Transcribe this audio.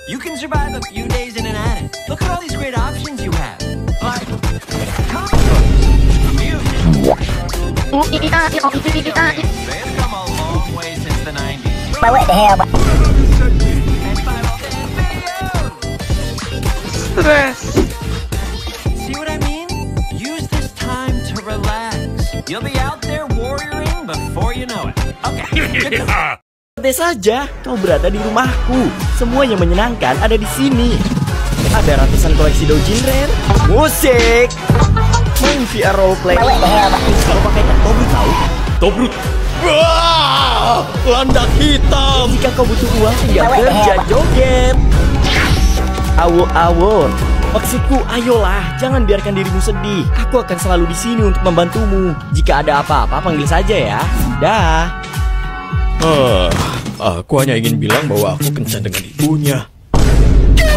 You can survive a few days in an attic. Look at all these great options you have. Like comic books, music. They've come a long way since the 90s. What the hell? And 5 videos. Stress. See what I mean? Use this time to relax. You'll be out there warrioring before you know it. Okay, good to go. Santai saja, kau berada di rumahku. Semua yang menyenangkan ada di sini. Ada ratusan koleksi doujin rare, musik, main VR roleplay. Kalau pakai tobrut tahu? Tobrut. Wah, landak hitam. Jika kau butuh uang, tinggal kerja joget. Awo, maksudku, ayolah, jangan biarkan dirimu sedih. Aku akan selalu di sini untuk membantumu. Jika ada apa-apa, panggil saja ya. Dah. Aku hanya ingin bilang bahwa aku kencan dengan ibunya.